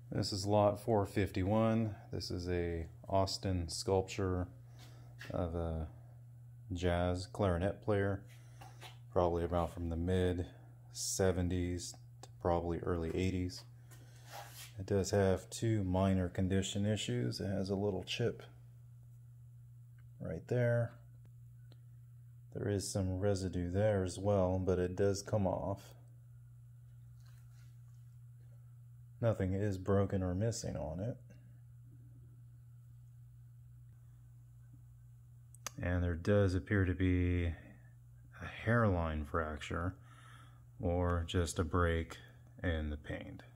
This is lot 451. This is a Austin sculpture of a jazz clarinet player, probably about from the mid 70s to probably early 80s. It does have two minor condition issues. It has a little chip right there. There is some residue there as well, but it does come off. Nothing is broken or missing on it. And there does appear to be a hairline fracture or just a break in the paint.